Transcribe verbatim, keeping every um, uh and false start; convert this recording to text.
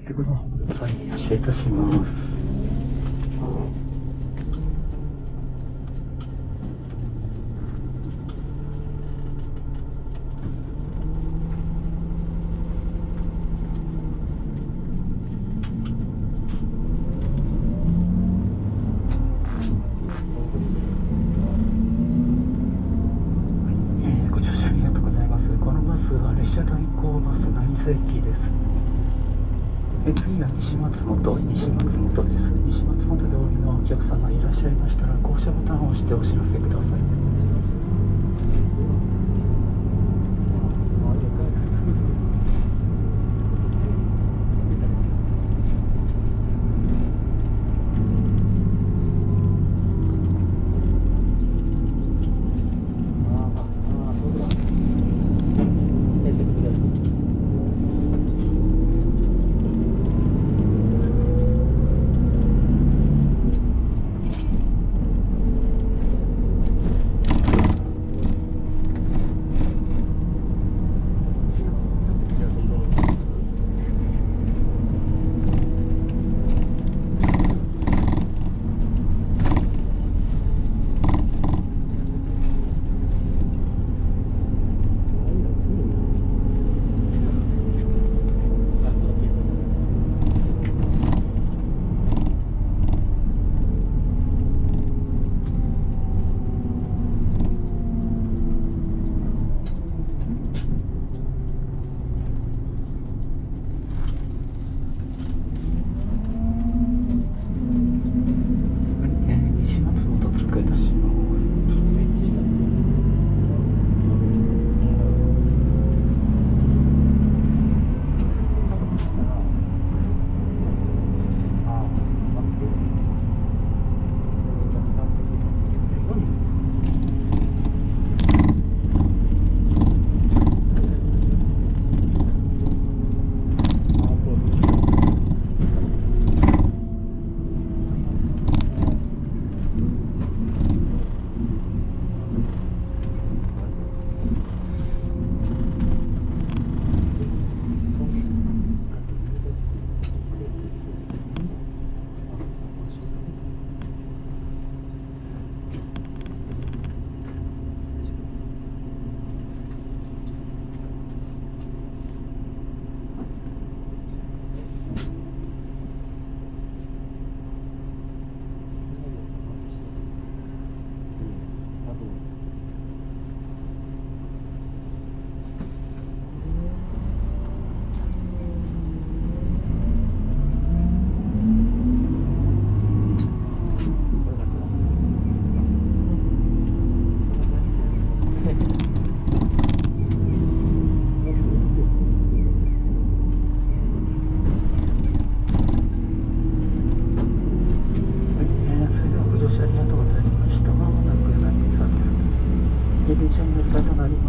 はい、失礼いたします。えーご乗車ありがとうございます。このバスは列車代行バス何世紀です。え次は西松本、西松本です。西松本でお降りのお客様いらっしゃいましたら、降車ボタンを押してお知らせください。えー西松本通過いたします。電車に乗りたくなり